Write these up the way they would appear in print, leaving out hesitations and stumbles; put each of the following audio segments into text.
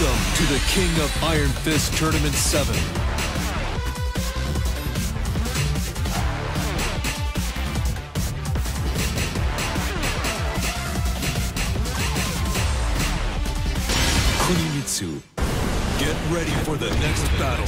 Welcome to the King of Iron Fist Tournament 7. Kunimitsu, get ready for the next battle.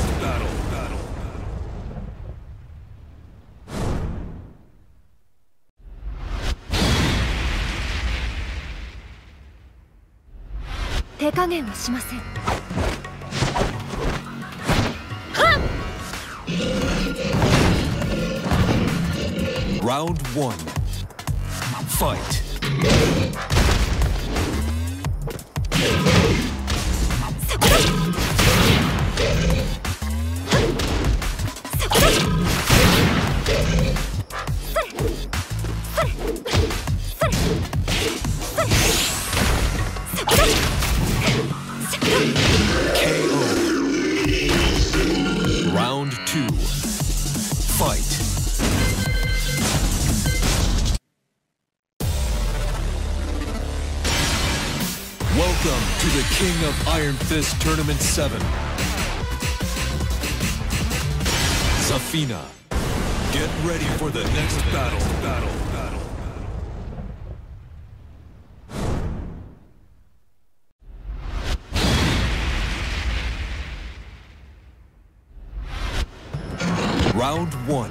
Round 1. Fight. Round 2. Fight. Welcome to the King of Iron Fist Tournament 7. Zafina, get ready for the next battle. Round 1.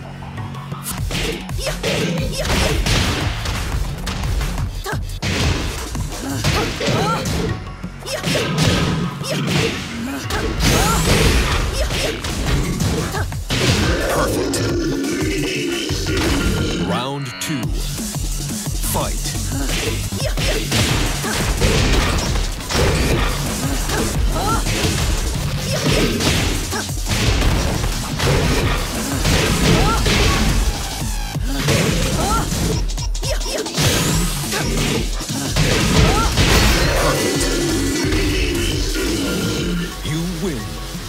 Perfect. Round 2. Fight. You win.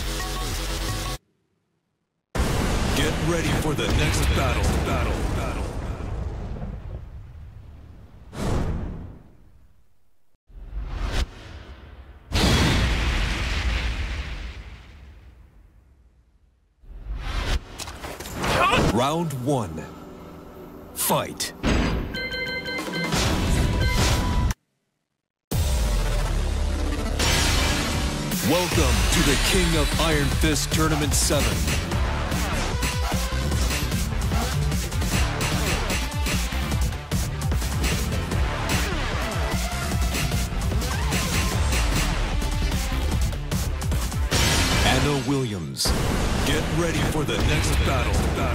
Get ready for the next battle. Round 1. Fight. Welcome to the King of Iron Fist Tournament 7. Anna Williams, get ready for the next battle.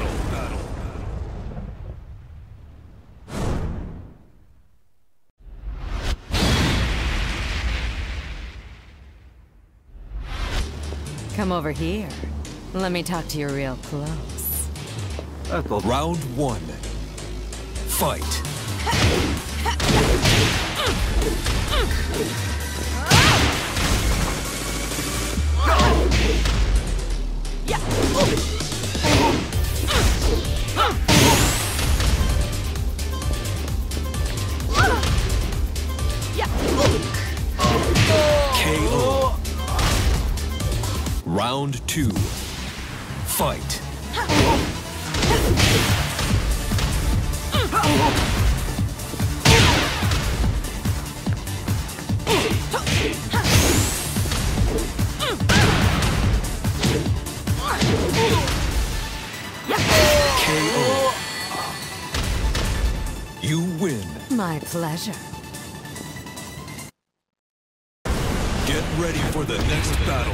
Come over here. Let me talk to you real close. Round 1. Fight. KO. Round 2. Fight. KO. You win. My pleasure. Get ready for the next battle.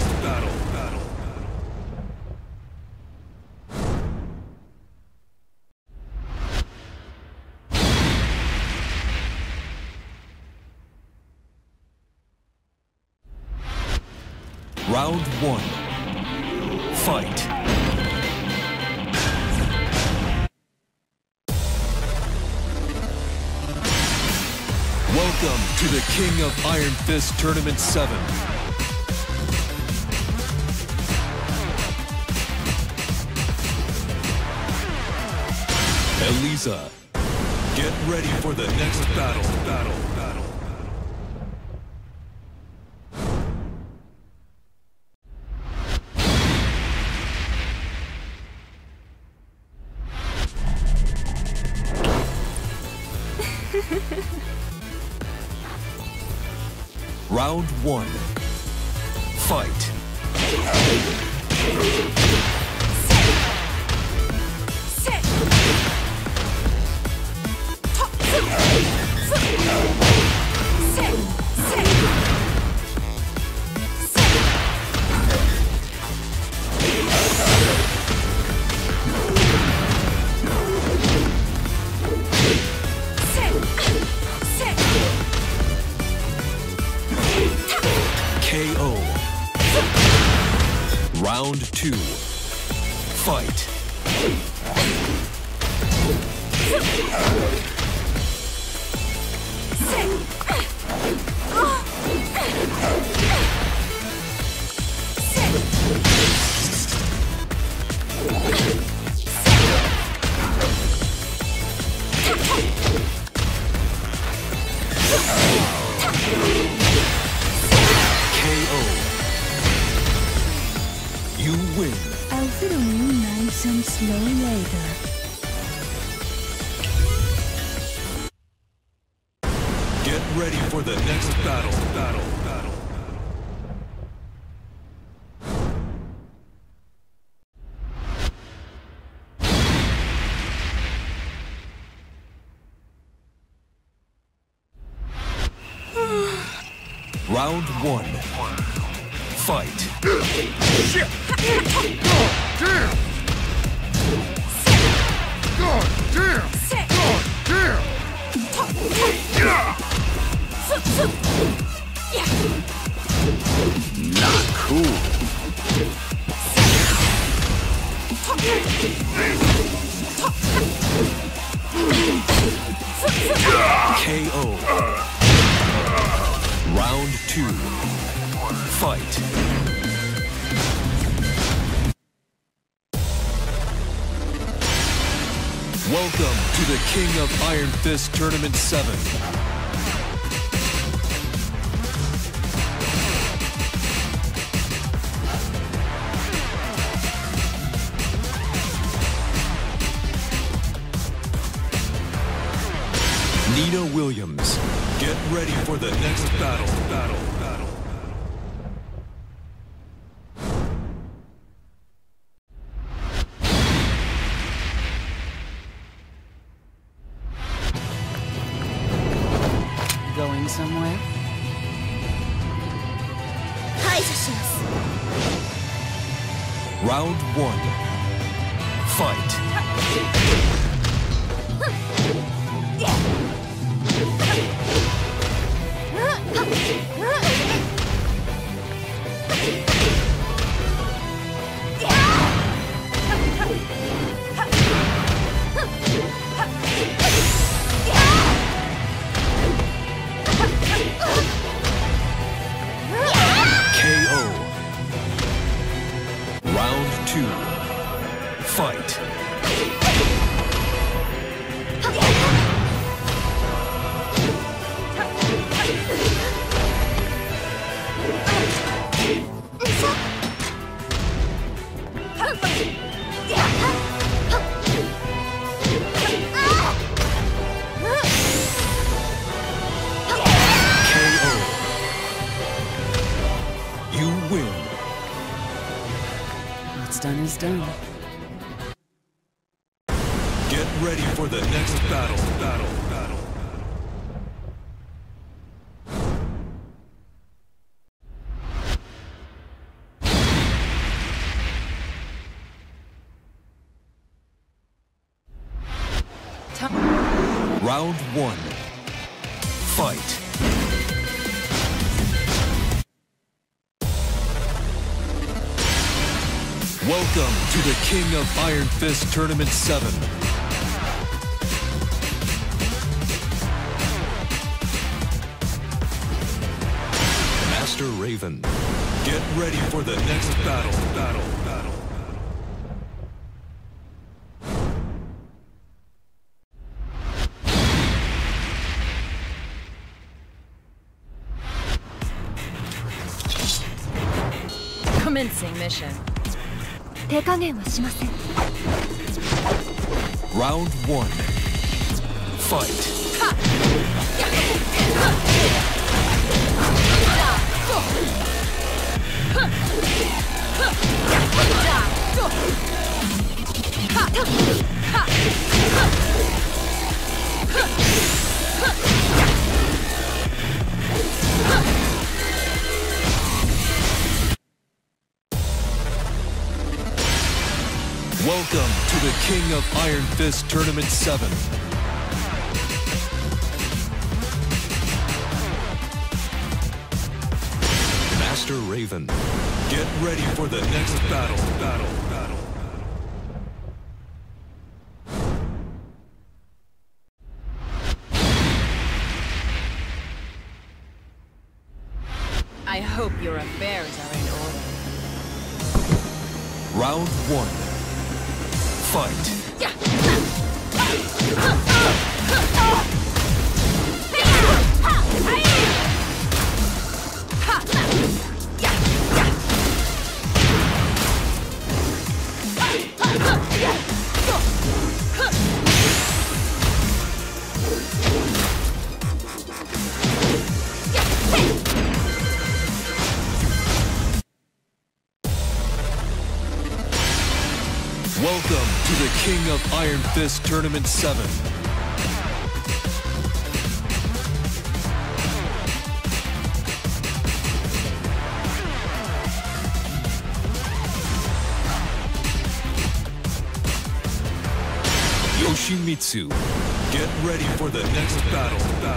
Round 1. Fight. Welcome to the King of Iron Fist Tournament 7. Elisa, get ready for the next battle. Round 1. Fight. KO. Round 2. Fight. You win. I'll fiddle you nice and slow later. Get ready for the next battle. Round 1. Fight. Shit! God damn! God damn! God damn! Not cool. KO. Round 2. Fight. Welcome to the King of Iron Fist Tournament 7. Nina Williams, get ready for the next battle. Going somewhere? Round 1. Fight. KO. Round 2. Fight. What's done is done. Get ready for the next battle. Round 1. Fight. Welcome to the King of Iron Fist Tournament 7. Master Raven, get ready for the next battle. Commencing mission. 手加減はしません。 Round 1. Fight. Welcome to the King of Iron Fist Tournament 7. Master Raven, get ready for the next battle. I hope your affairs are in order. Round 1. Fight. Welcome to the King of Iron Fist Tournament 7. Yoshimitsu, get ready for the next battle.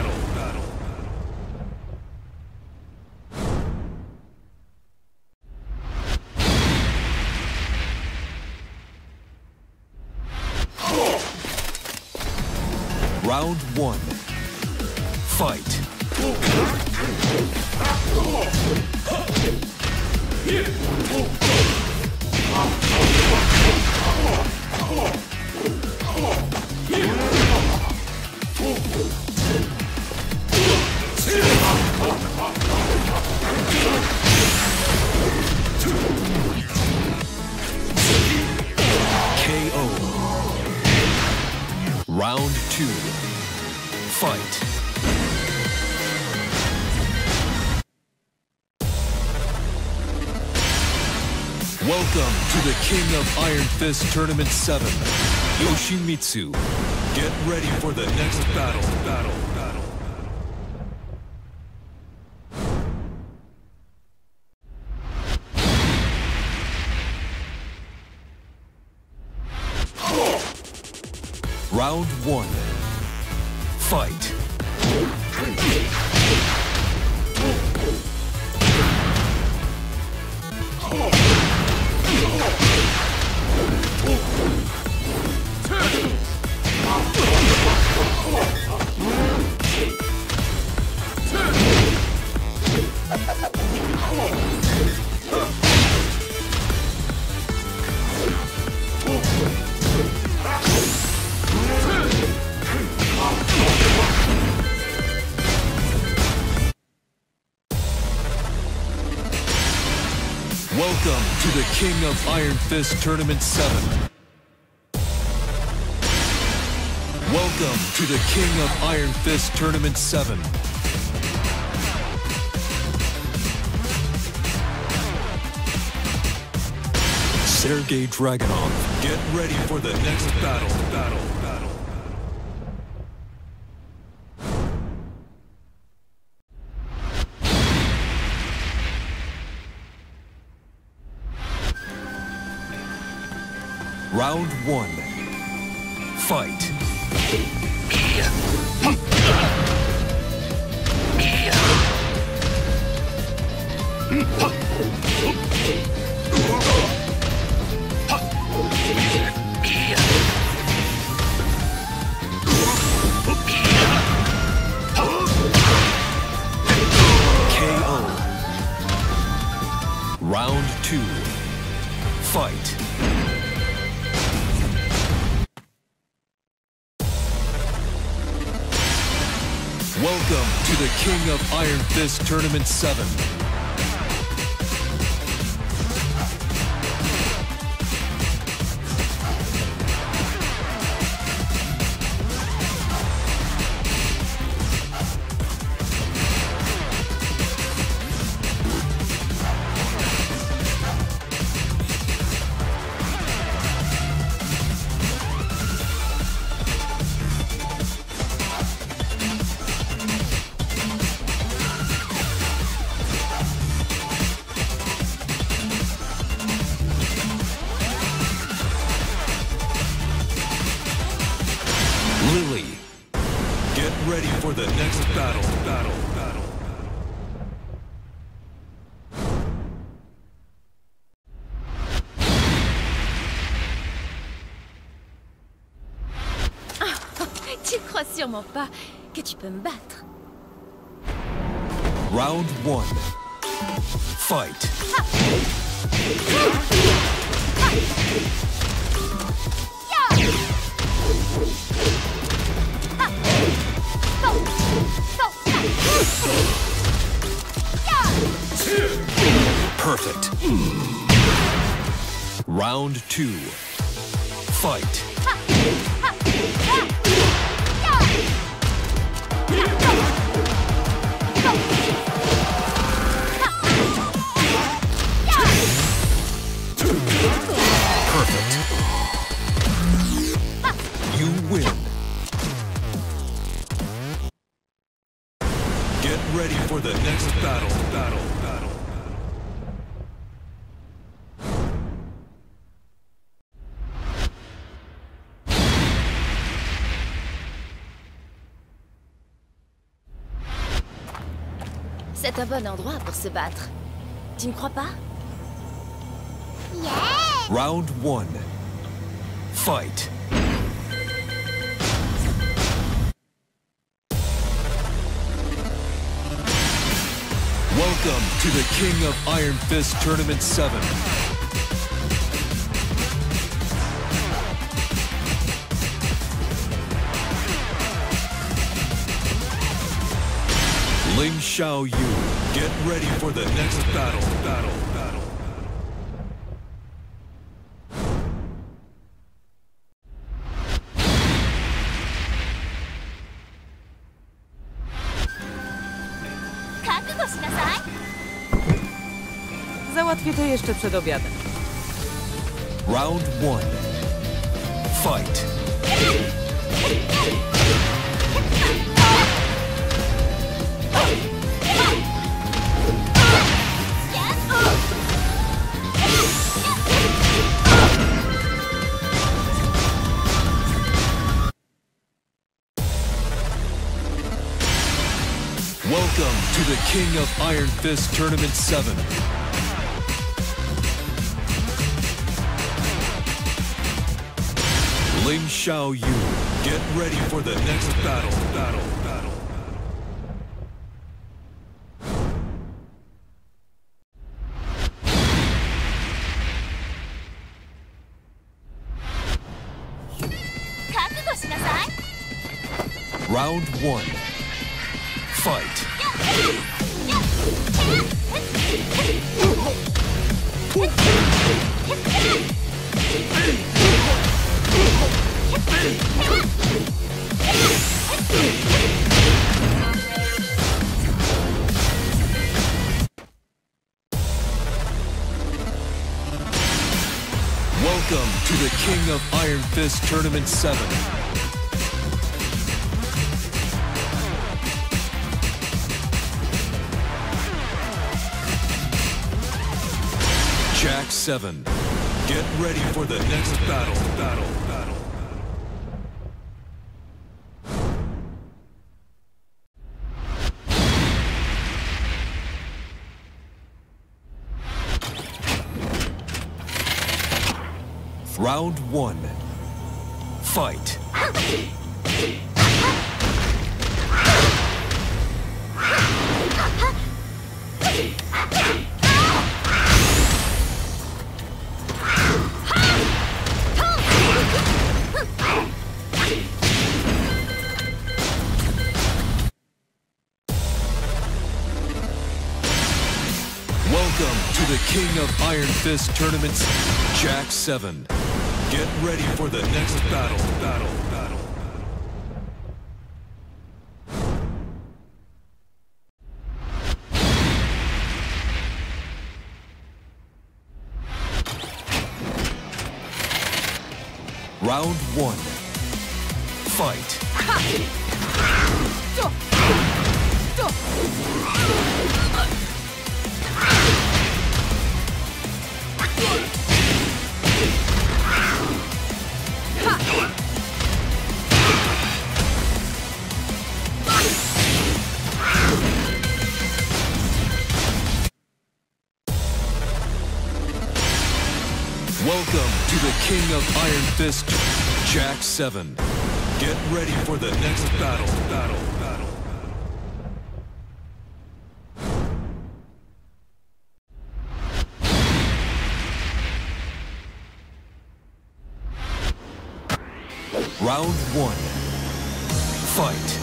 Round 1. Fight. KO. Round 2. Fight. Welcome to the King of Iron Fist Tournament 7. Yoshimitsu, get ready for the next battle. Round 1. Fight. Welcome to the King of Iron Fist Tournament 7. Welcome to the King of Iron Fist Tournament 7. Sergei Dragunov, get ready for the next battle. Round 1. Fight. KO. Round 2. Fight. Welcome to the King of Iron Fist Tournament 7. for the next battle. Tu crois sûrement pas que tu peux me battre. Round 1. Fight. Perfect. Round 2. Fight. Perfect. You win. Get ready for the next battle. C'est un bon endroit pour se battre. Tu ne crois pas? Round 1. Fight. Welcome to the King of Iron Fist Tournament 7. Ling Xiao Yu, get ready for the next battle. Załatwię to jeszcze przed obiadem. Round 1. Fight. Welcome to the King of Iron Fist Tournament 7. Ling Xiao Yu, get ready for the next battle. Round 1. Fight. Welcome to the King of Iron Fist Tournament 7. Jack 7. Get ready for the next battle. Round 1. Fight. Welcome to the King of Iron Fist Tournaments, Jack 7. Get ready for the next battle. Round 1. Fight. Welcome to the King of Iron Fist, Jack 7. Get ready for the next battle. Round 1. Fight.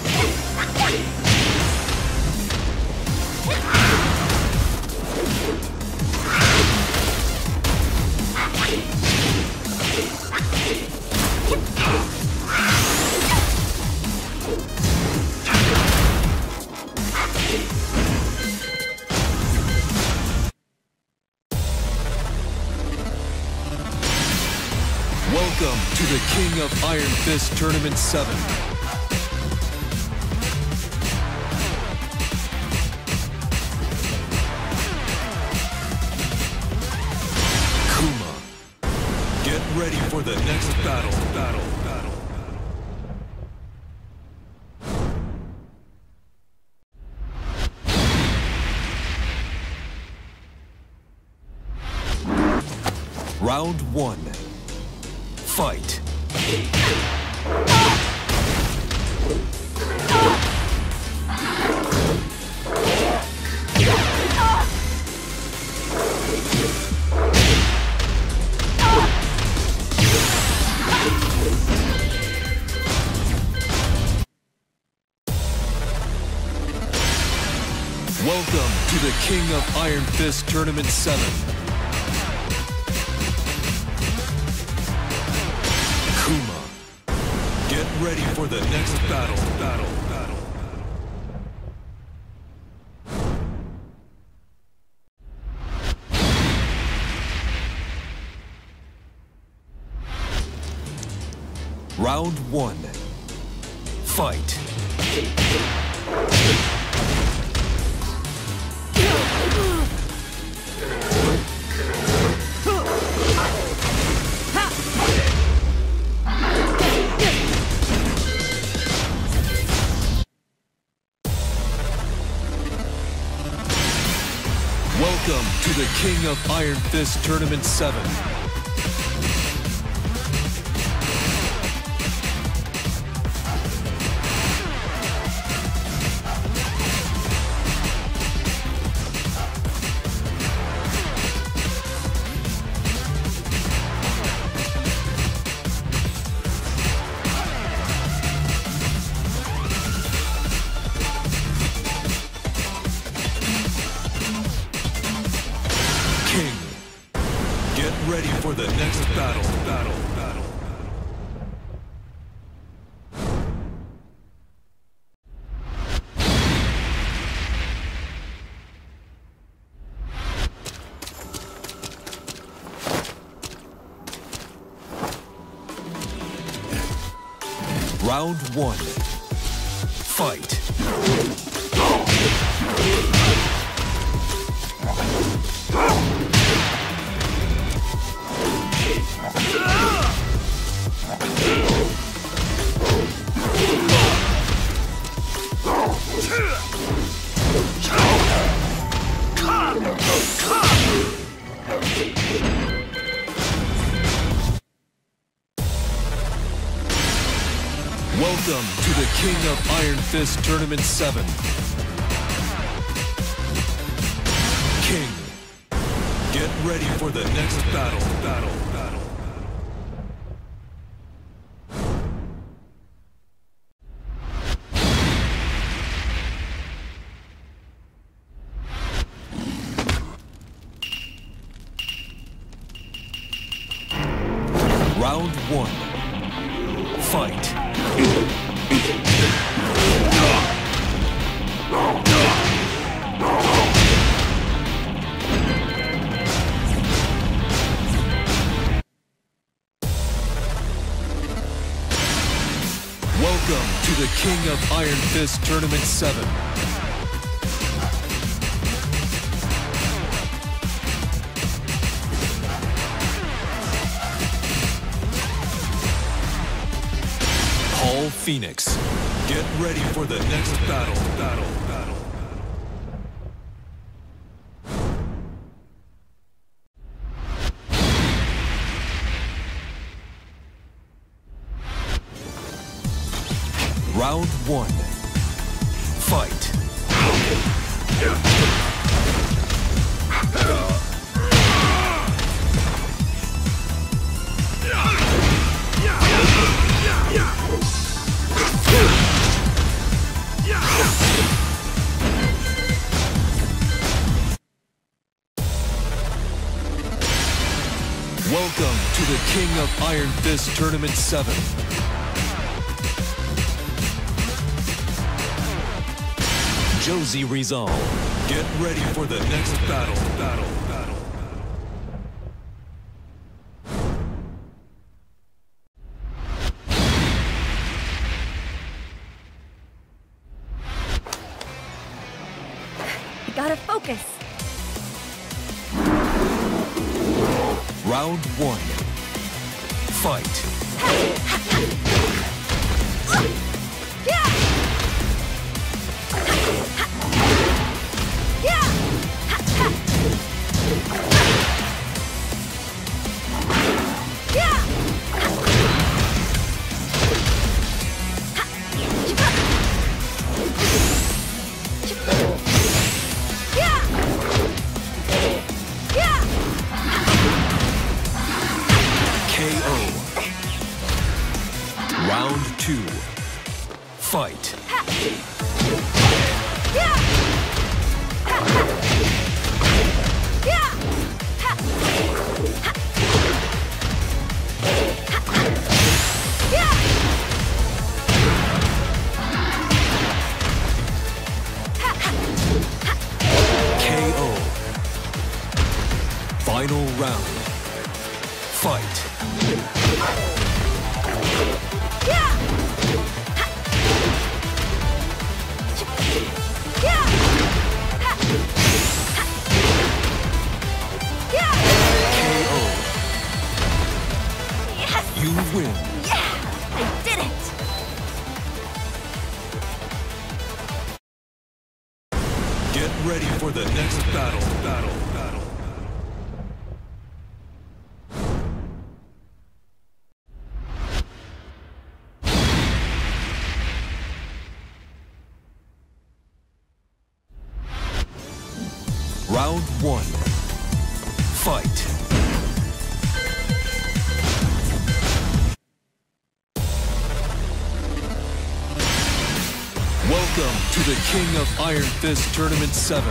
Welcome to the King of Iron Fist Tournament 7. Kuma. Get ready for the next battle. Round 1. Fight. Welcome to the King of Iron Fist Tournament 7. Kuma. Get ready for the next battle. Round 1. Fight. Welcome to the King of Iron Fist Tournament 7. King, get ready for the next battle. Round 1. Fight. Welcome to the King of Iron Fist Tournament 7. King, get ready for the next battle. Round 1. Fight. Welcome to the King of Iron Fist Tournament 7. Phoenix, get ready for the next battle. Round 1. Fight. Welcome to the King of Iron Fist Tournament 7. Josie Rizal, get ready for the next battle. Gotta focus. Round 1. Fight. Round 2. Fight. KO. Final round. Fight. You win. Yeah! I did it! Get ready for the next battle. Round 1. Fight. Welcome to the King of Iron Fist Tournament 7.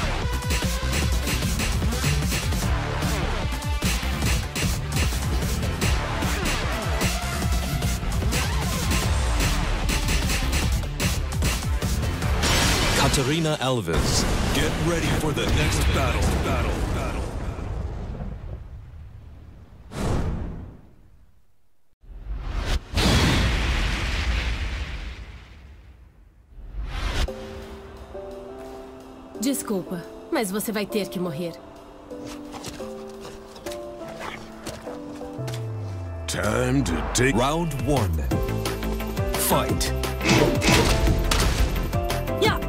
Katarina Alves, get ready for the next battle. Desculpa, mas você vai ter que morrer. Time to take round 1. Fight. Yeah.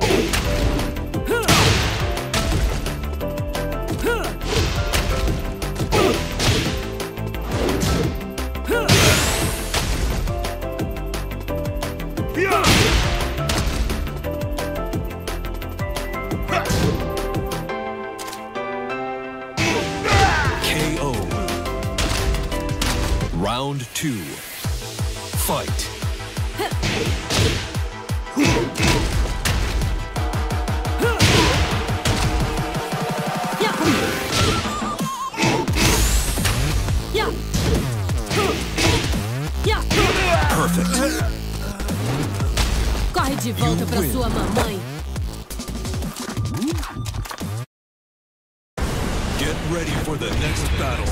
KO. Round 2. Fight. Perfect. Corre de volta pra sua mamãe. Get ready for the next battle.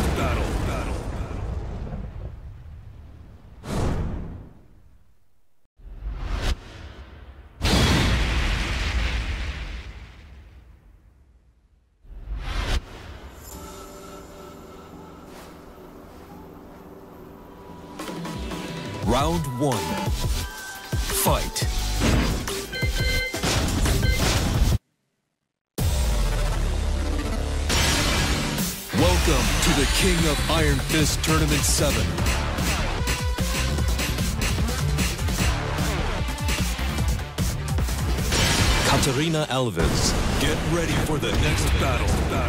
Round 1. Fight. Welcome to the King of Iron Fist Tournament 7. Katarina Alves. Get ready for the next battle.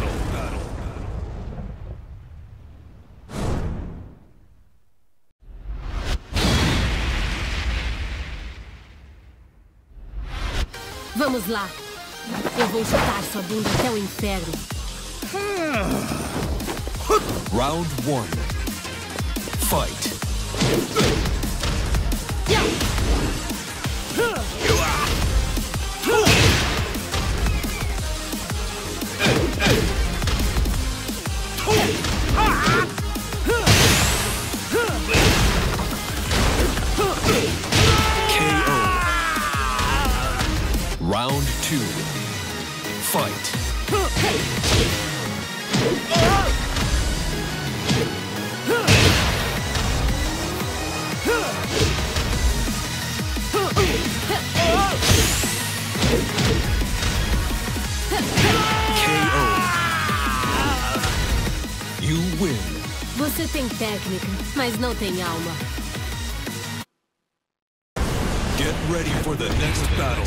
Vamos lá. Eu vou chutar sua bunda até o inferno. Round 1. Fight. Round 2. Fight. KO. You win. Você tem técnica, mas não tem alma. Get ready for the next battle.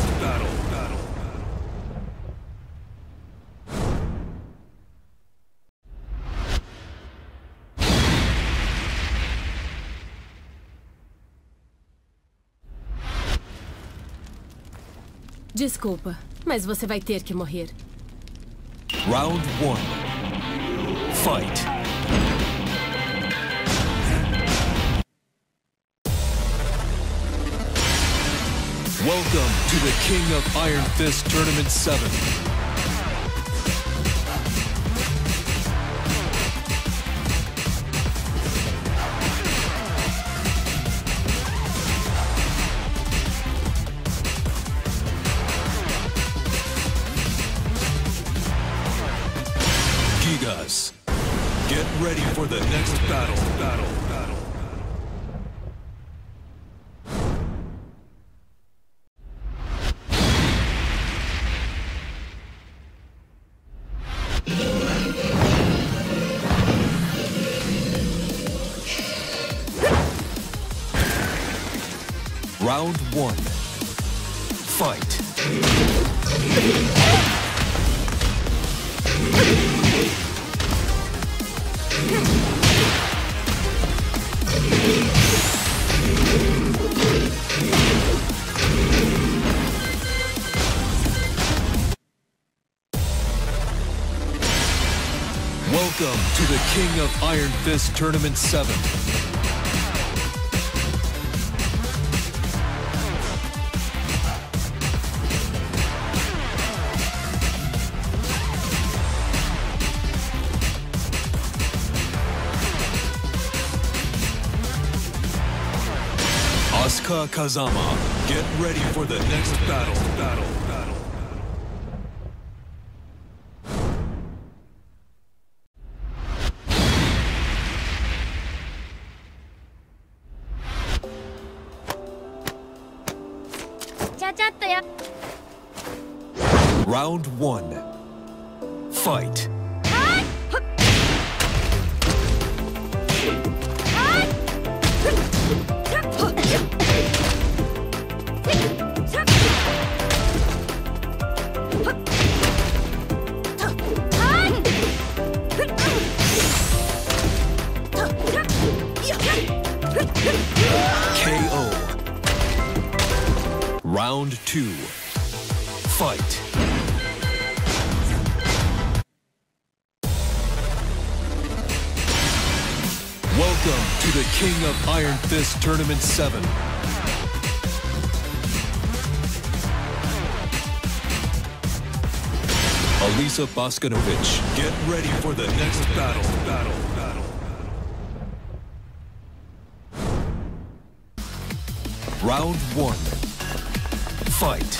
Desculpa, mas você vai ter que morrer. Round 1. Fight. Welcome to the King of Iron Fist Tournament 7. Gigas, get ready for the next battle. Round 1. Fight. Welcome to the King of Iron Fist Tournament 7. Asuka Kazama, get ready for the next battle. Round 1. Fight. KO. Round 2. Fight. Welcome to the King of Iron Fist Tournament 7. Alisa Boskanovic, get ready for the next battle. Round 1. Fight.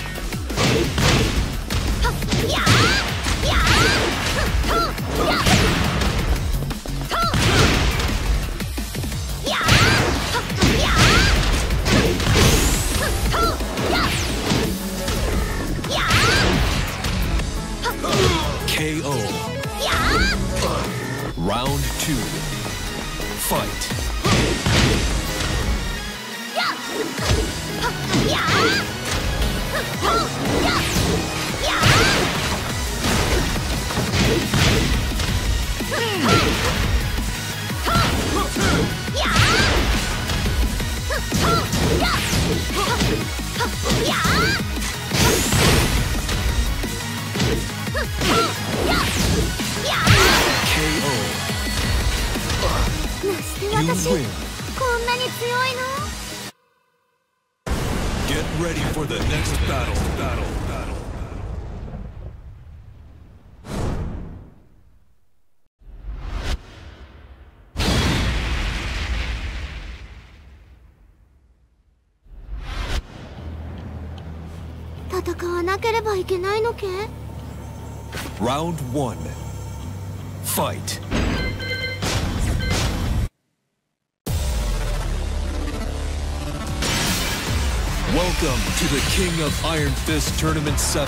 KO. Round 2. Fight. win. Get ready for the next battle. Round 1. Fight. Welcome to the King of Iron Fist Tournament 7.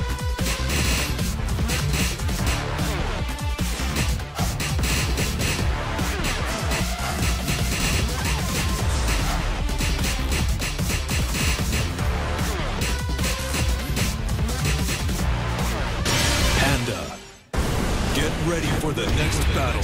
Panda, get ready for the next battle.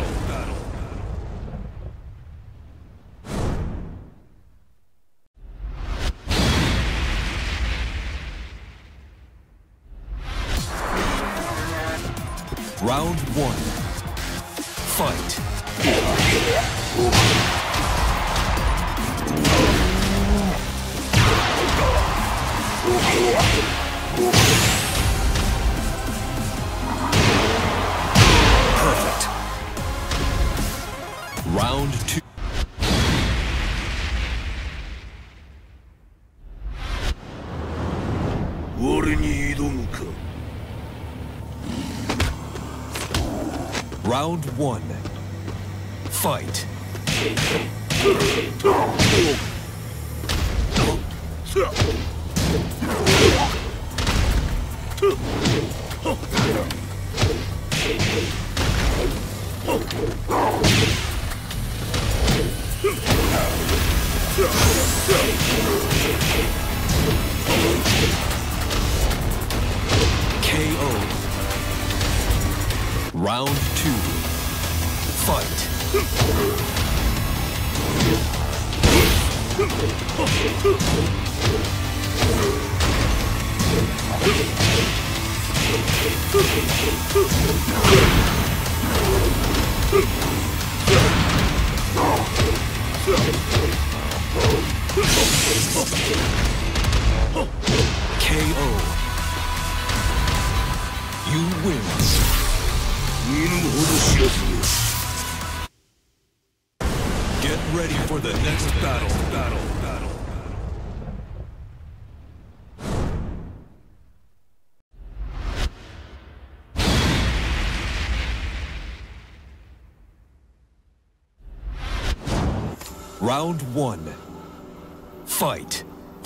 Round 1. Fight. Perfect. Round 2. Round 1. Fight. KO. Round 2. Fight. KO. You win. Get ready for the next battle. Round 1. Fight.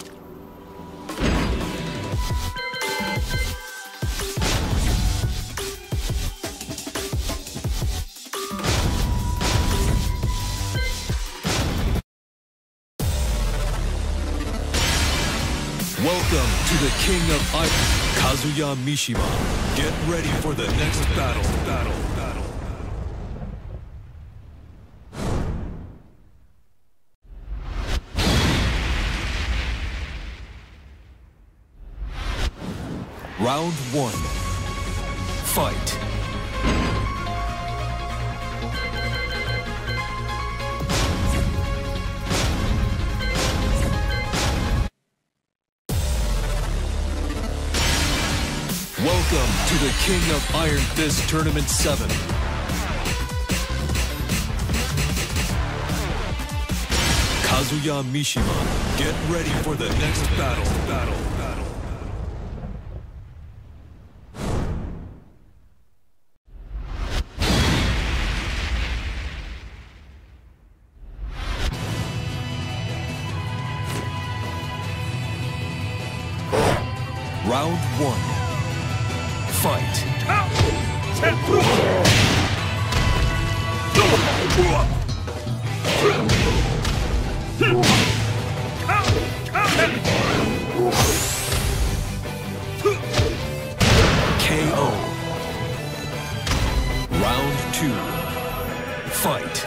Welcome to the King of Iron, Kazuya Mishima. Get ready for the next battle. Round 1. Fight. Welcome to the King of Iron Fist Tournament 7. Kazuya Mishima, get ready for the next battle. Round 1. Fight. KO. Round 2. Fight.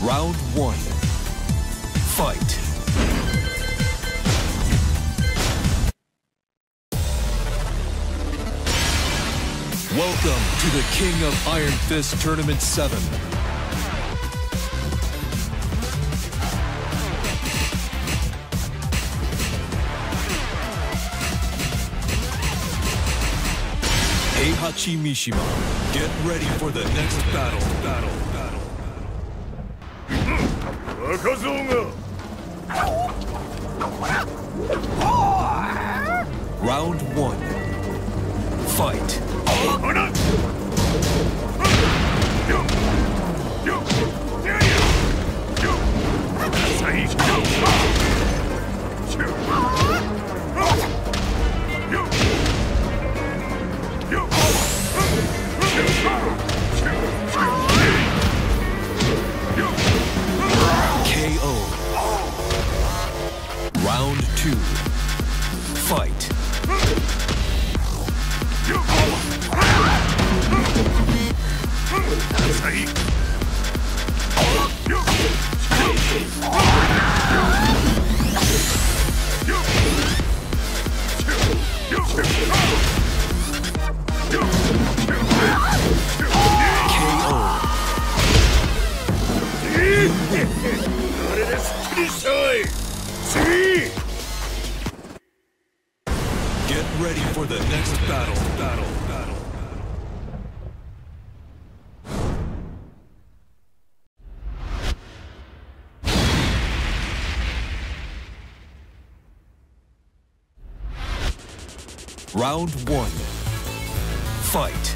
Round 1. Fight. Welcome to the King of Iron Fist Tournament 7. Heihachi Mishima, get ready for the next battle. Round 1. Fight. KO. Round 2. Fight. Get ready for the next battle. Round 1. Fight.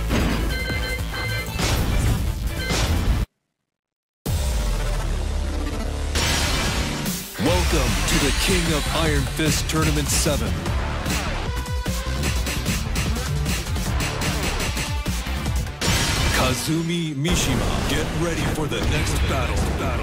Welcome to the King of Iron Fist Tournament 7. Kazumi Mishima, get ready for the next battle.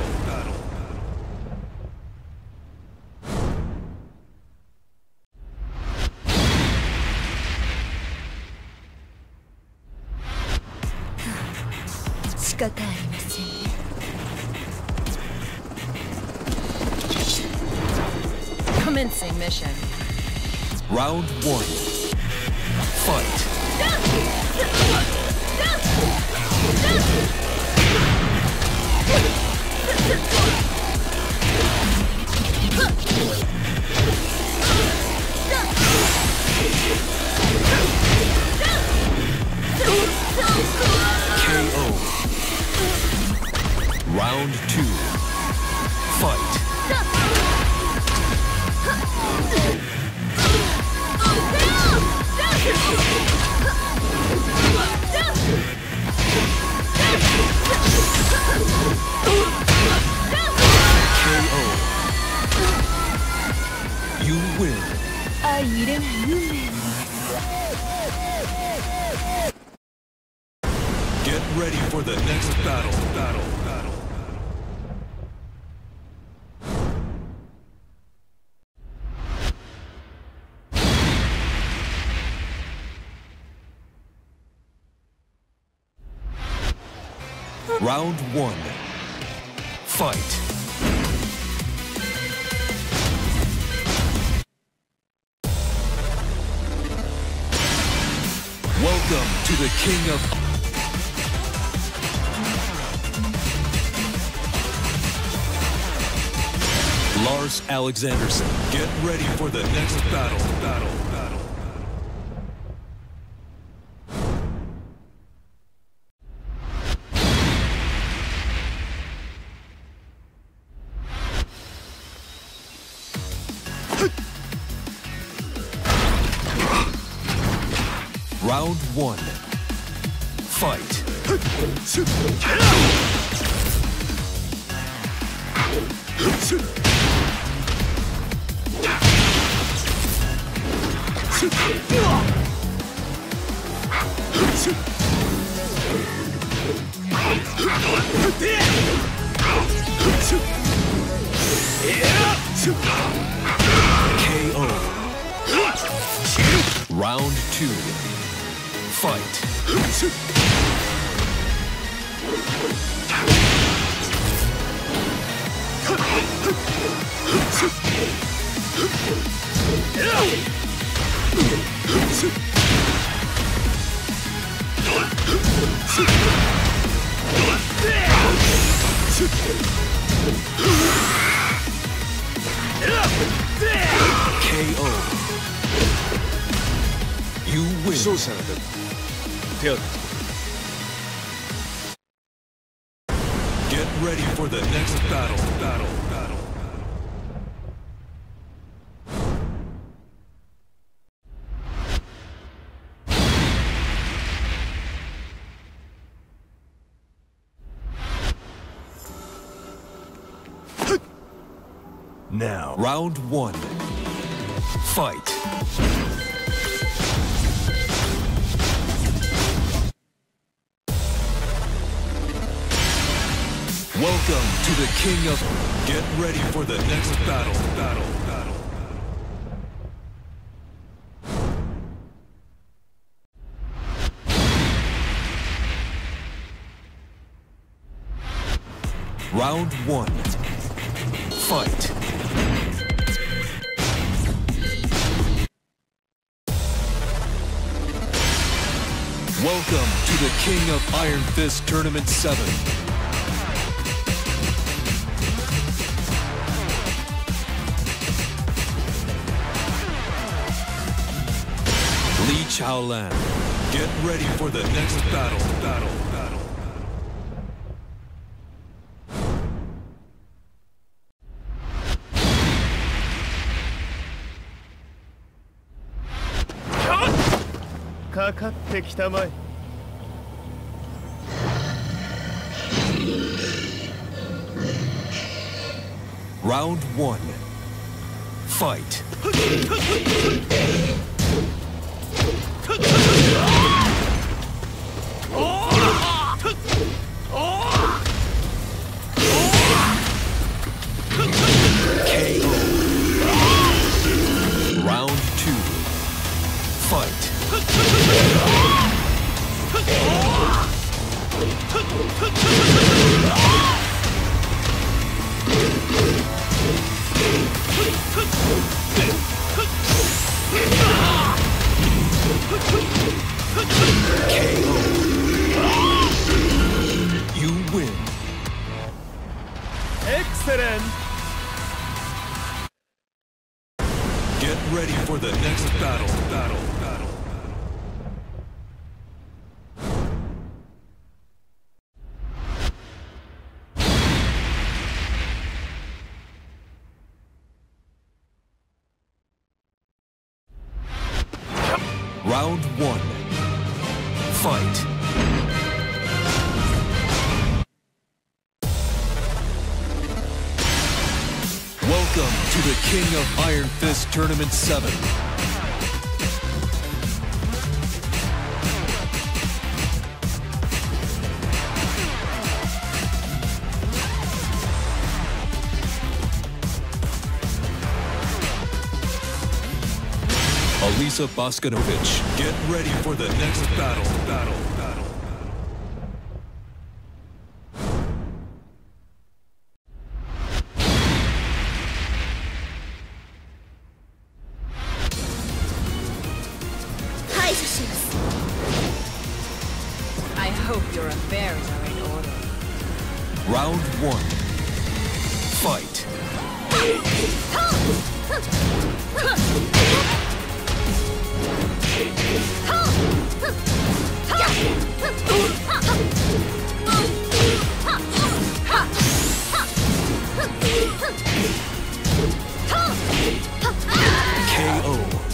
Commencing mission. Round 1. Fight. KO. Round 2. Fight. KO. You win. Get ready for the next battle. Round 1. Fight. Welcome to the King of... Lars Alexanderson, get ready for the next battle. Round 1. Fight. KO. Round 2. Fight. KO. You win. Get ready for the next battle. Now, round one. Fight. Welcome to the King of... Get ready for the next battle. Round one. Fight. Welcome to the King of Iron Fist Tournament 7. Shaolan. Get ready for the next battle. Round one. Fight. Round two. Fight. You win. Excellent. Get ready for the next battle. Round one. Fight. Welcome to the King of Iron Fist Tournament 7. Alisa Boskanovich, get ready for the next battle. I hope your affairs are in order. Round one. Fight. KO.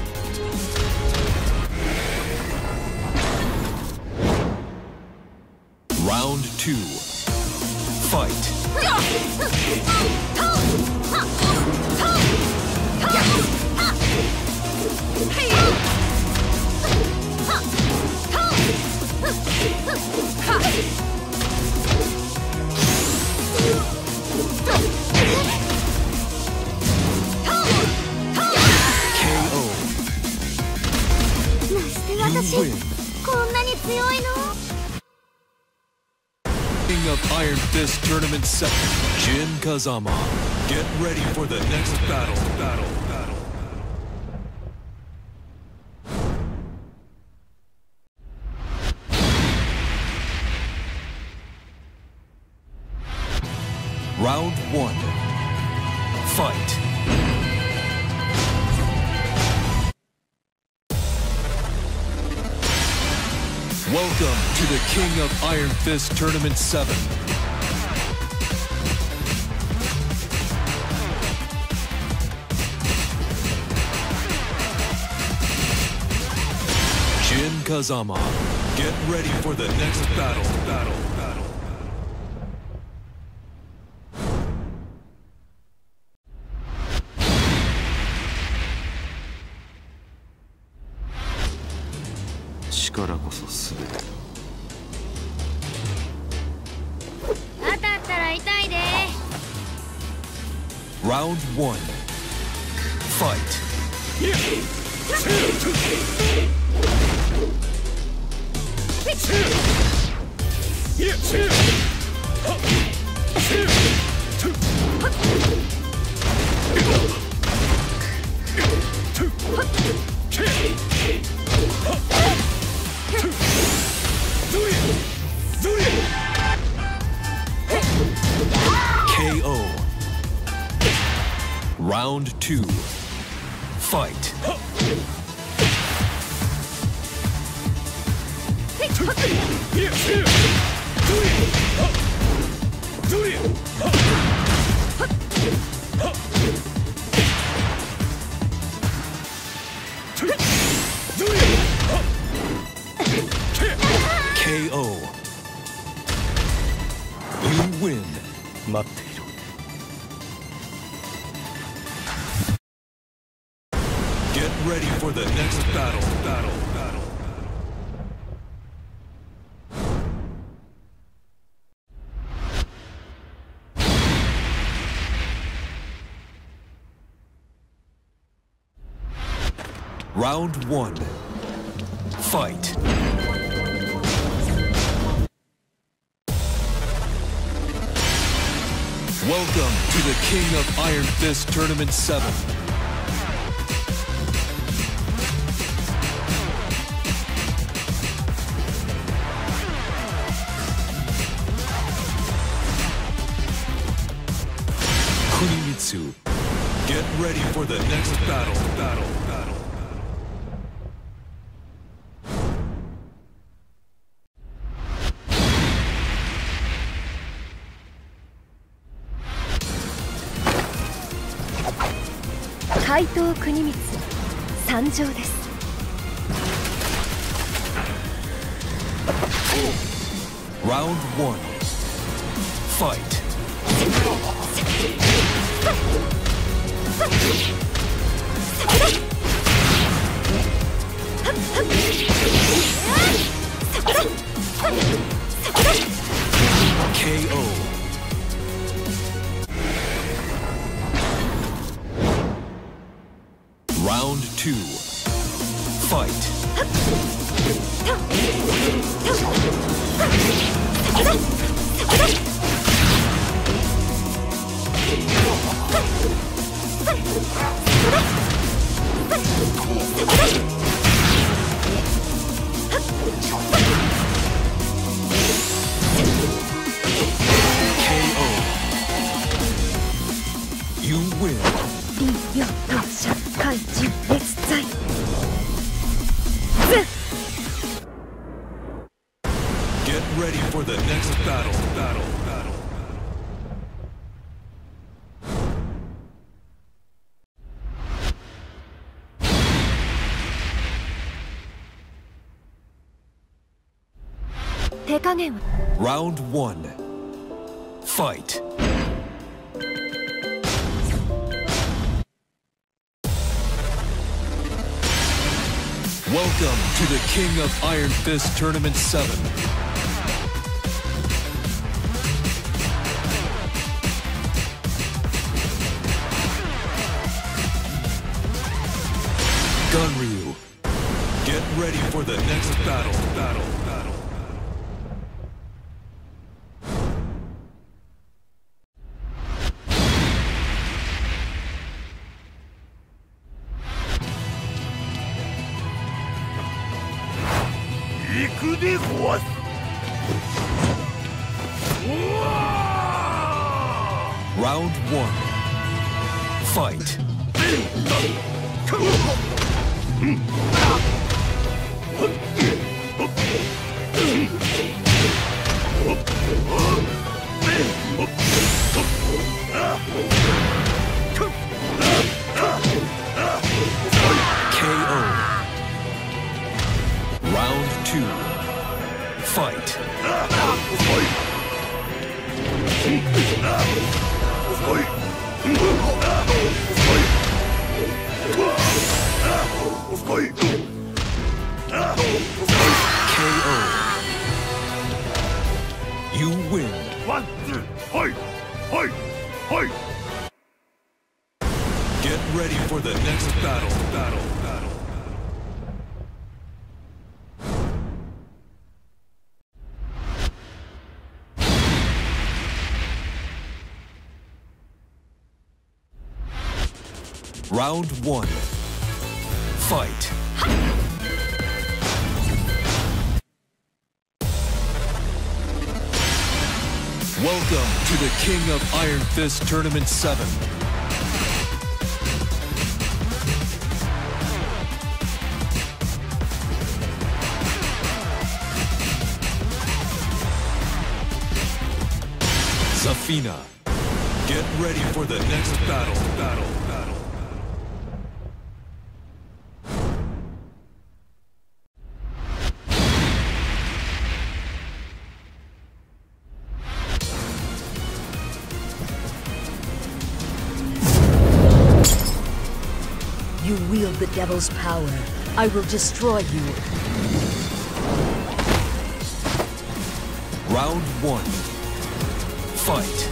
Round two. Fight. You win. King of Iron Fist Tournament 7, Jin Kazama. Get ready for the next battle. Round 1. Fight. Welcome to the King of Iron Fist Tournament 7. Jin Kazama, get ready for the next battle. Round 1. Fight. KO. Round 2. Fight. KO. You win. Get ready for the next battle. Round 1. Fight. Welcome to the King of Iron Fist Tournament 7. Kunimitsu, get ready for the next battle. Round 1. Fight. KO. Round 2. Fight. KO. You win. Get ready for the next battle. Round 1. Fight. Welcome to the King of Iron Fist Tournament 7. Gunryu, get ready for the next battle. 行くでごわす。 Round 1. Fight. KO. Round 2. Fight. KO. You win. ワンツーはいはいはい。 Get ready for the next battle. Round 1. Fight. Welcome to the King of Iron Fist Tournament 7. Zafina, get ready for the next battle. You wield the devil's power. I will destroy you. Round 1. Fight.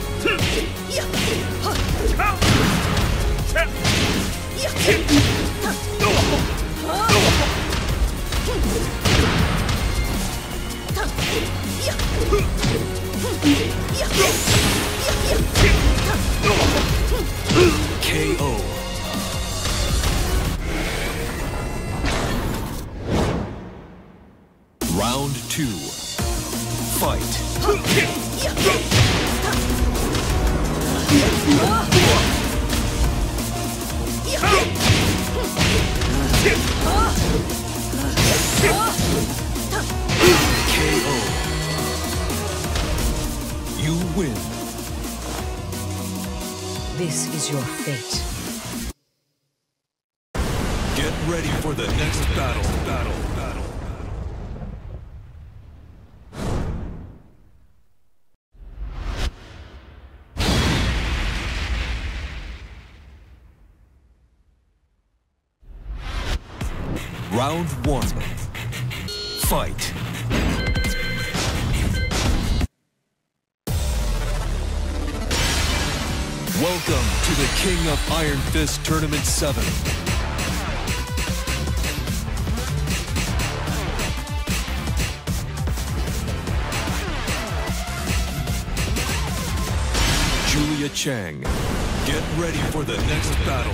KO. Round 2. Fight. KO. You win. This is your fate. Get ready for the next battle. Round 1. Fight. Welcome to the King of Iron Fist Tournament 7. Julia Chang, get ready for the next battle.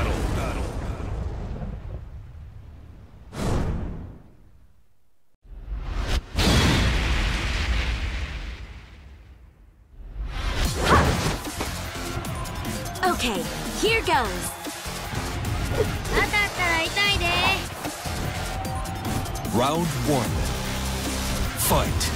Okay, here goes. Round 1. Fight.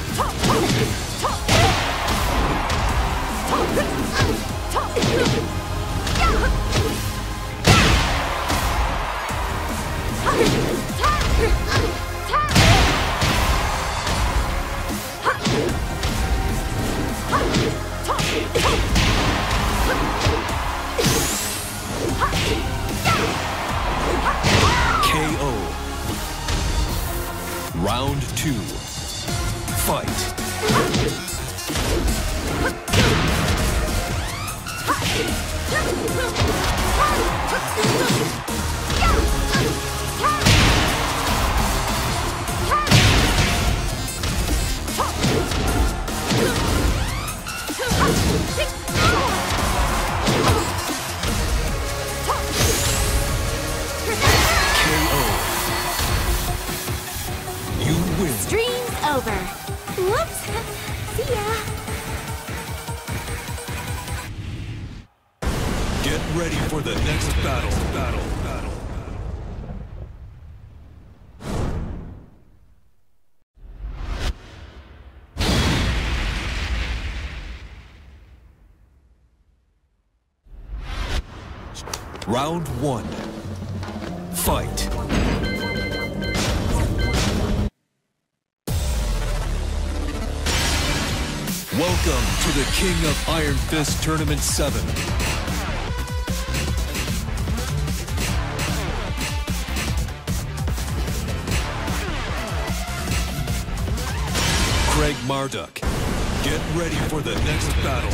KO. Round 2. Fight. Stream over. Whoops. See ya. Get ready for the next battle. Round 1. Fight. Welcome to the King of Iron Fist Tournament 7. Craig Marduk. Get ready for the next battle.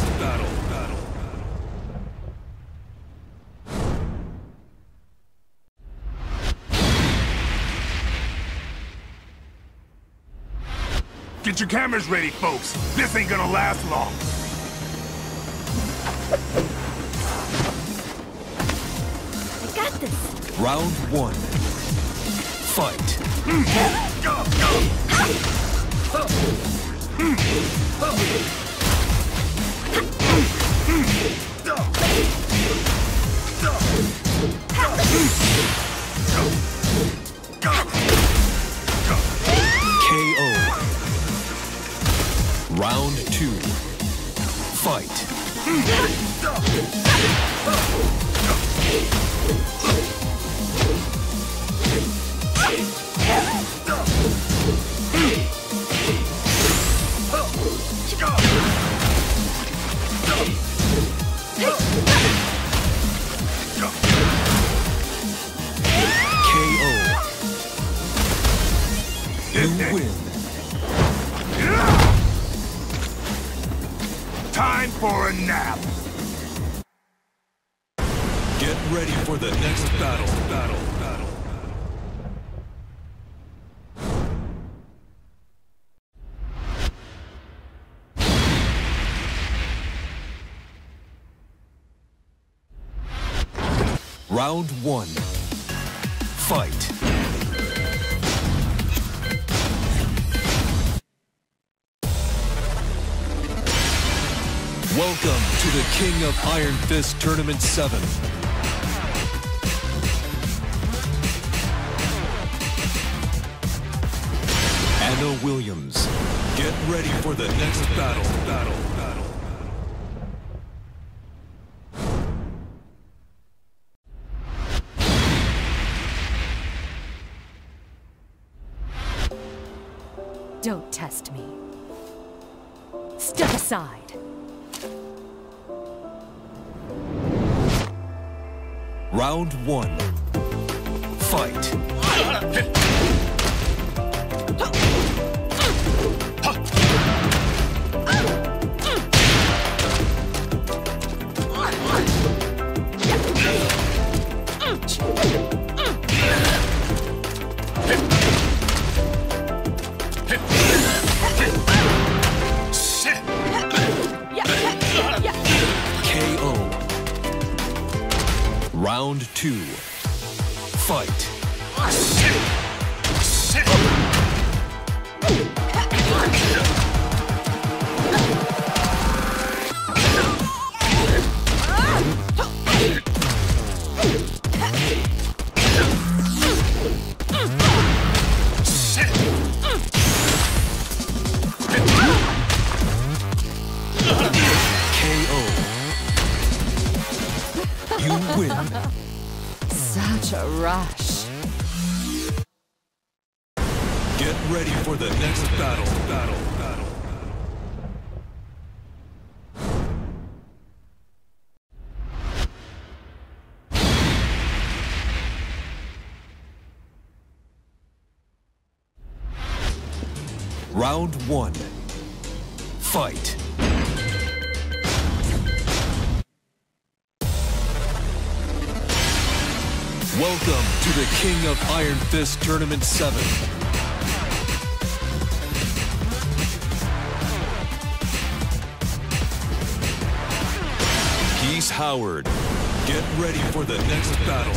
Get your cameras ready, folks. This ain't gonna last long. I got this. Round 1. Fight. KO. Round 2. Fight. You win. Time for a nap. Get ready for the next battle. Round 1. Fight. Welcome to the King of Iron Fist Tournament 7. Anna Williams. Get ready for the next battle. Don't test me. Step aside. Round 1. Fight. KO. Round 2. Fight. KO. You win. Such a rush. Get ready for the next battle. Round 1. Fight. Welcome to the King of Iron Fist Tournament 7. Peace Howard. Get ready for the next battle.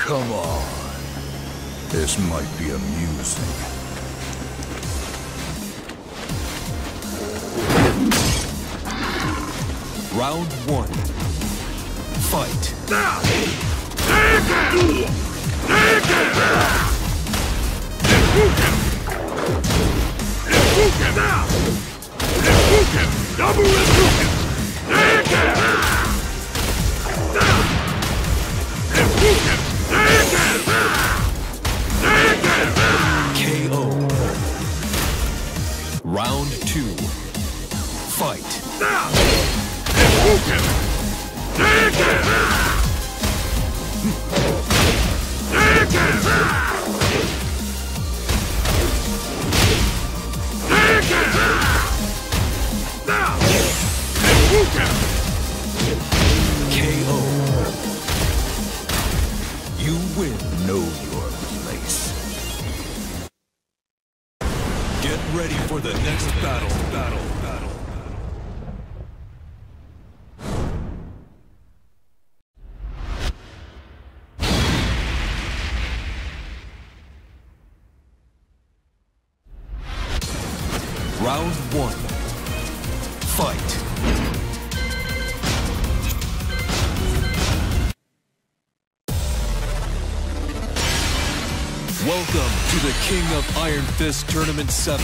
Come on. This might be amusing. Round 1. Fight. KO. Round 2. Fight. KO. You win. Know your place. Get ready for the next battle. Round 1. Fight. Welcome to the King of Iron Fist Tournament 7.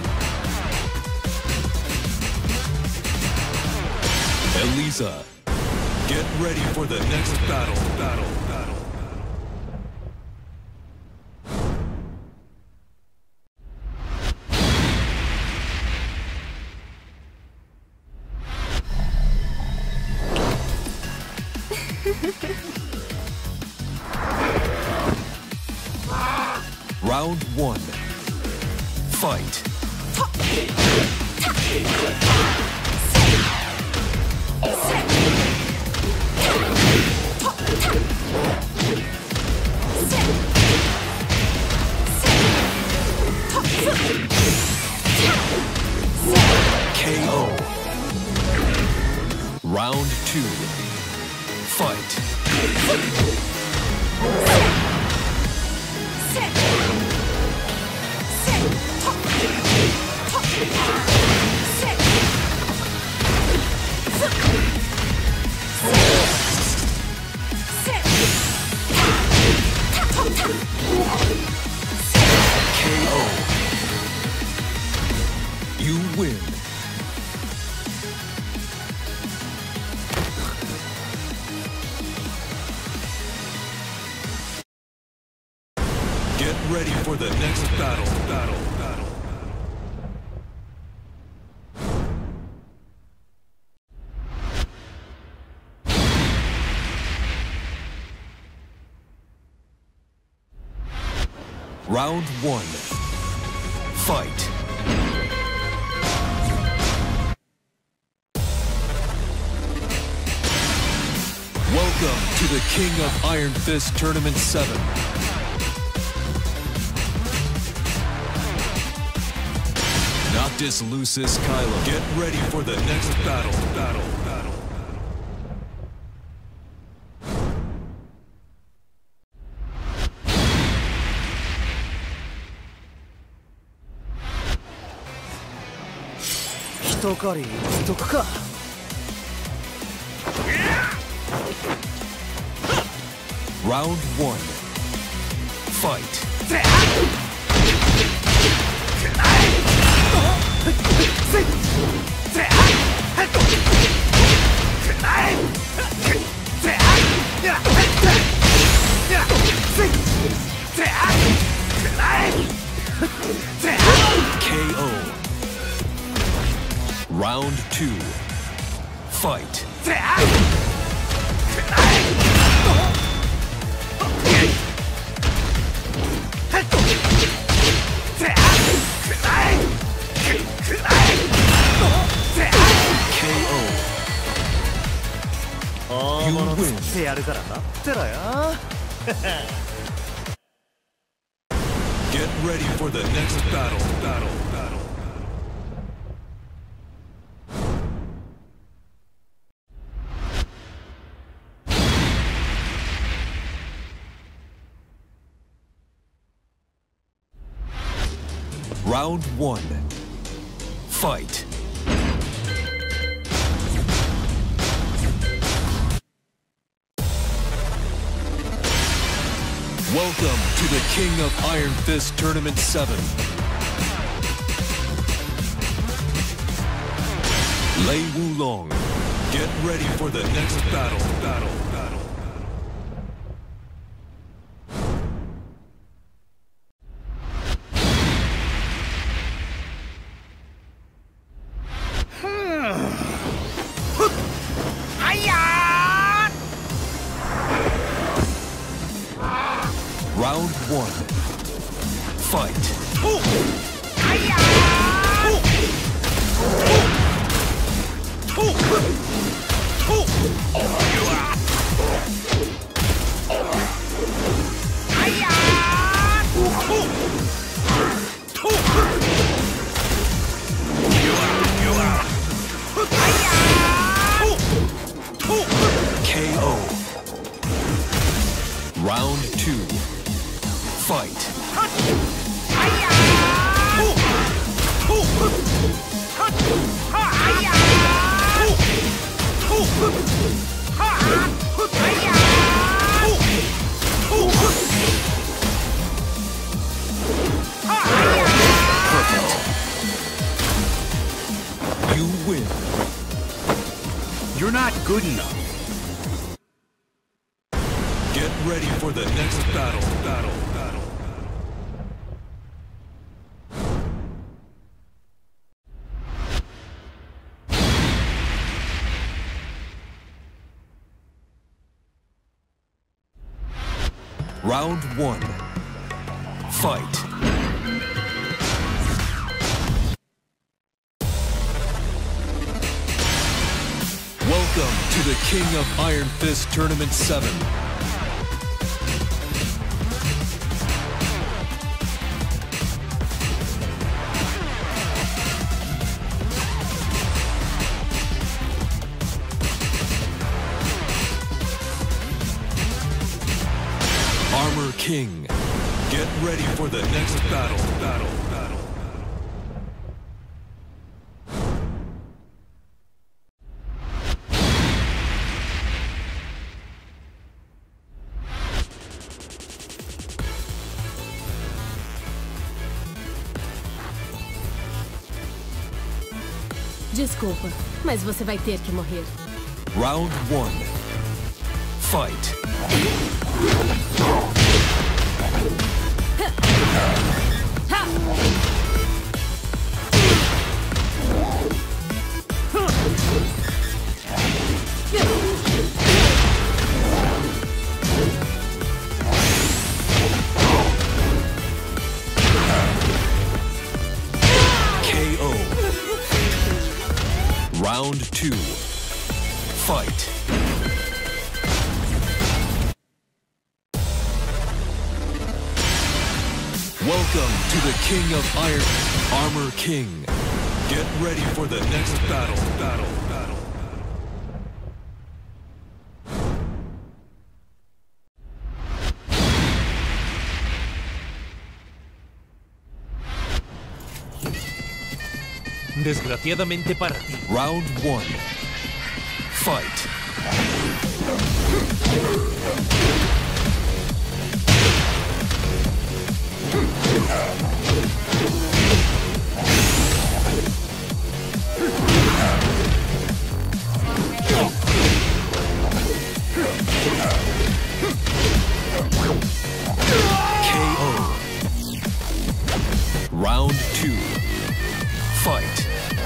Elisa, get ready for the next battle. Round 1. Fight. KO. Round 2. Fight. KO. You win. Get ready for the next battle. Round 1. Fight. Welcome to the King of Iron Fist Tournament 7. Noctis Lucis Kylo. Get ready for the next battle. Round 1. Fight. KO. Round 2. Fight. You win. Get ready for the next battle. Round 1. Fight. Welcome to the King of Iron Fist Tournament 7. Lei Wulong, get ready for the next battle. Round 1. Fight. KO. Round 2. Fight. Perfect. You win. You're not good enough. Get ready for the next battle. Round 1. Fight. Welcome to the King of Iron Fist Tournament 7. Armor King, get ready for the next battle. Desculpa, mas você vai ter que morrer. Round 1. Fight. KO. Round 2. Fight. Welcome to the King of Iron. Armor King, get ready for the next battle. Desgraciadamente para ti. Round 1. Fight. KO. Round 2. Fight.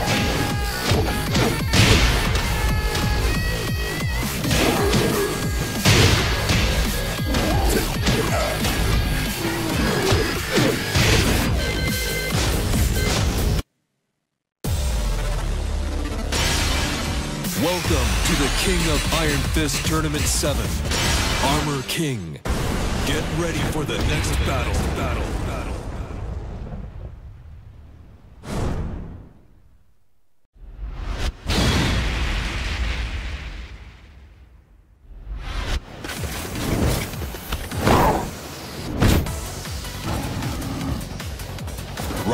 Welcome to the King of Iron Fist Tournament 7. Armor King, get ready for the next battle.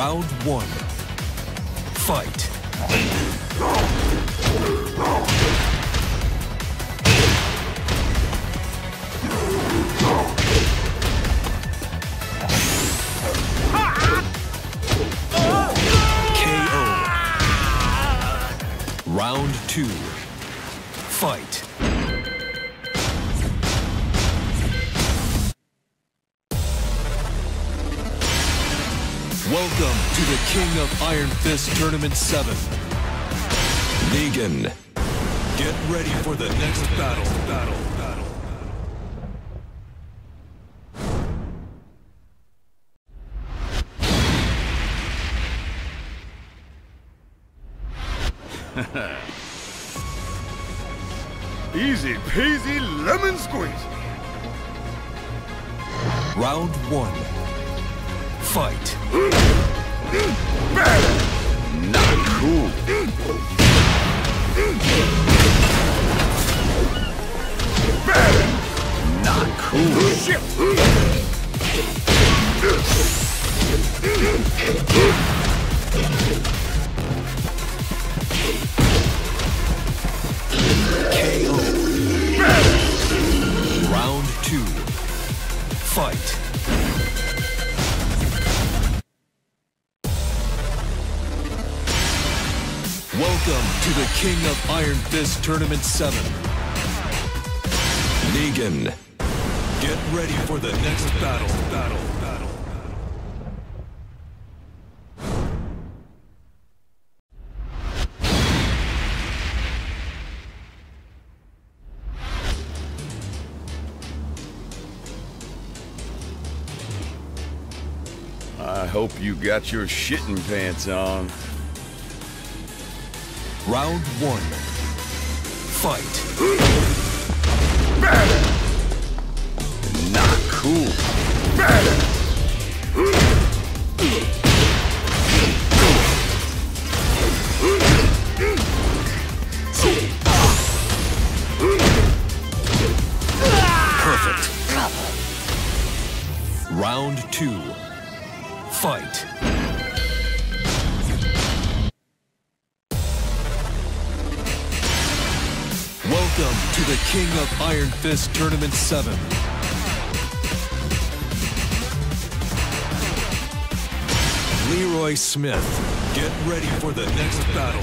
Round 1. Fight. KO. Round 2. Fight. Welcome to the King of Iron Fist Tournament 7. NEGAN. Get ready for the next battle. Easy peasy lemon squeezy. Round 1. Fight. Not cool. Not cool. Shit. KO. Round 2. Fight. Welcome to the King of Iron Fist Tournament 7. NEGAN. Get ready for the next battle. I hope you got your shitting pants on. Round 1. Fight. Not cool. Perfect. Round 2. Fight. Welcome to the King of Iron Fist Tournament 7. Leroy Smith, get ready for the next battle.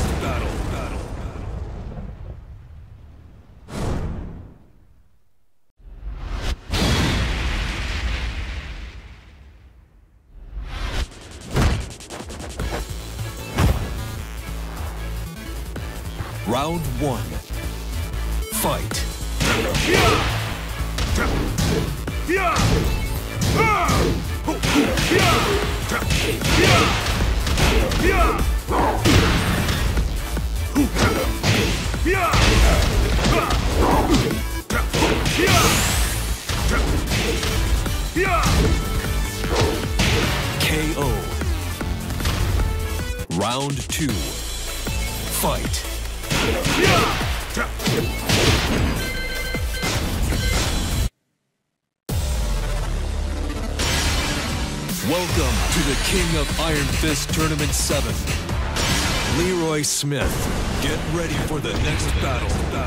Round 1. Fight. KO. Round 2. Fight. Welcome to the King of Iron Fist Tournament 7. Leroy Smith, get ready for the next battle.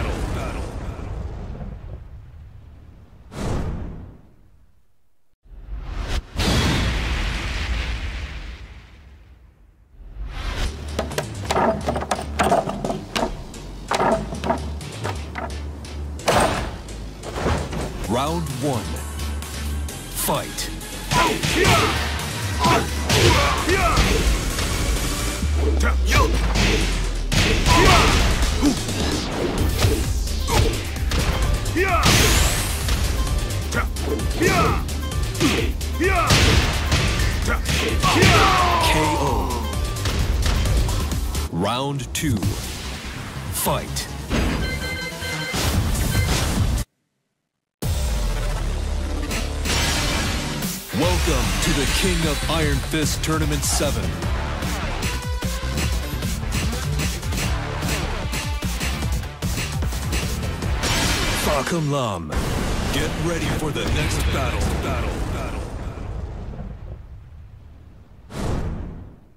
Round 1. Fight. KO. Round 2. Fight. Welcome to the King of Iron Fist Tournament 7. Fuckum Lum, get ready for the next battle.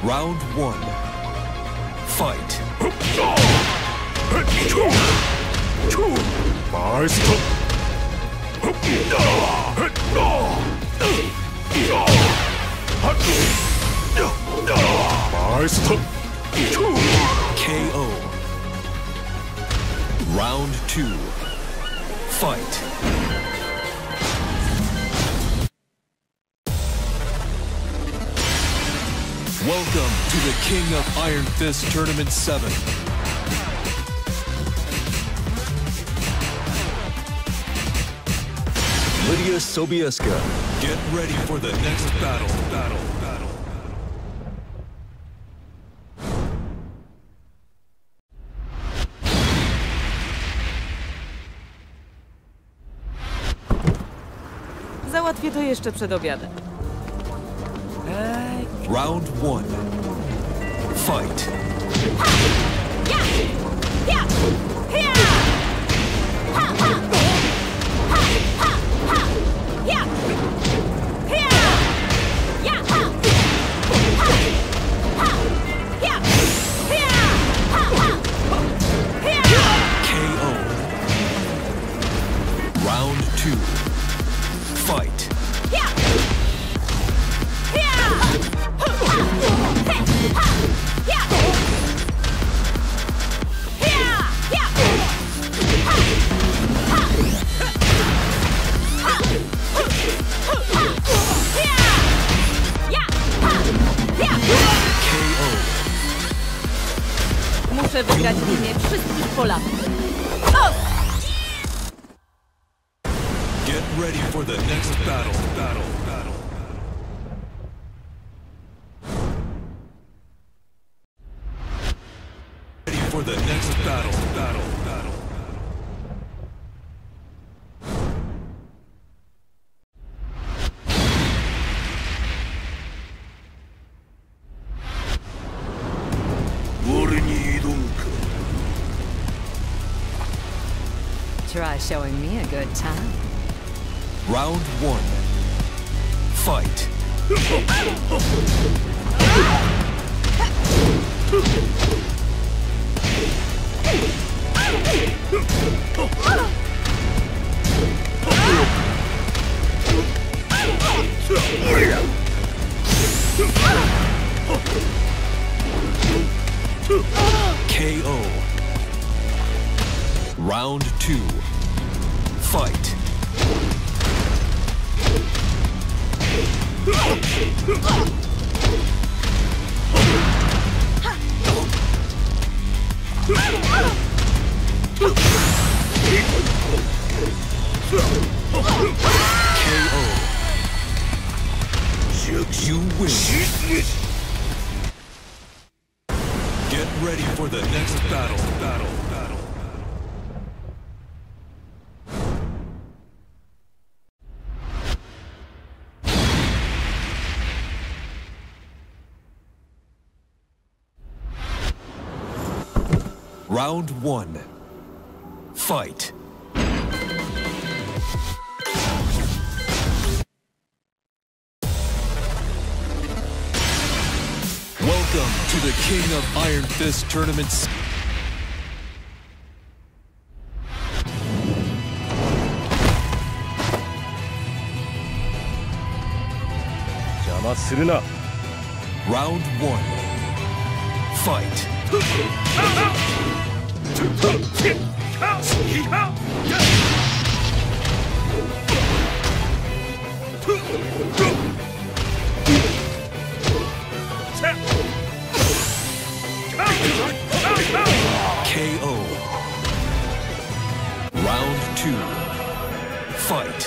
Round 1. Fight. KO. Round 2. Fight. Welcome to the King of Iron Fist Tournament 7. Lydia Sobieska. Get ready for the next battle. Załatwię to jeszcze przed obiadem. Round 1. Fight. KO. Round 2. Fight. Muszę wygrać w imię wszystkich Polaków. Get ready for the next battle. Ready for the next battle. Try showing me a good time. Round 1. Fight. KO. Round 2. Fight. KO. You win. Get ready for the next battle. Round 1. Fight. Welcome to the King of Iron Fist Tournament. Round 1. Fight. KO. Round 2. Fight.